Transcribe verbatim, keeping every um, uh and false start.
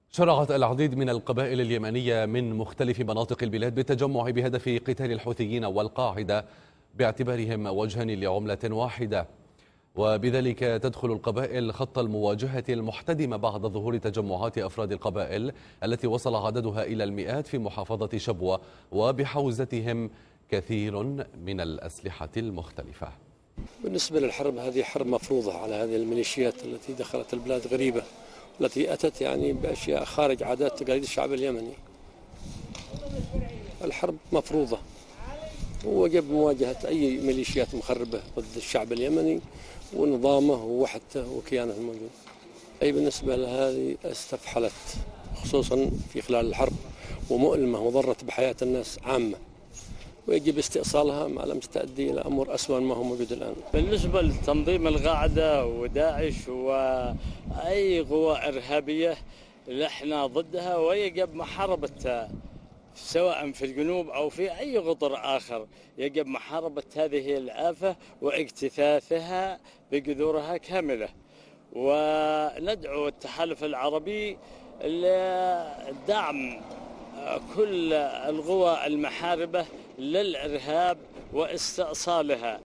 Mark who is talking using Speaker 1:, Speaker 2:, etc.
Speaker 1: شرعت العديد من القبائل اليمنية من مختلف مناطق البلاد بالتجمع بهدف قتال الحوثيين والقاعدة باعتبارهم وجها لعملة واحدة، وبذلك تدخل القبائل خط المواجهة المحتدمة بعد ظهور تجمعات أفراد القبائل التي وصل عددها إلى المئات في محافظة شبوة وبحوزتهم كثير من الأسلحة المختلفة.
Speaker 2: بالنسبة للحرب، هذه حرب مفروضة على هذه الميليشيات التي دخلت البلاد غريبة، التي أتت يعني بأشياء خارج عادات وتقاليد الشعب اليمني. الحرب مفروضة ويجب مواجهة أي ميليشيات مخربة ضد الشعب اليمني ونظامه ووحدته وكيانه الموجود. أي بالنسبة لهذه استفحلت خصوصا في خلال الحرب ومؤلمة وضرت بحياة الناس عامة، ويجب استئصالها ما لم تؤدي إلى أمور أسوأ ما هو موجود الآن.
Speaker 3: بالنسبة لتنظيم القاعدة وداعش وأي قوى إرهابية نحن ضدها، ويجب محاربتها سواء في الجنوب أو في أي قطر آخر. يجب محاربة هذه الآفة واجتثاثها بجذورها كاملة، وندعو التحالف العربي لدعم كل القوى المحاربة للإرهاب واستئصالها.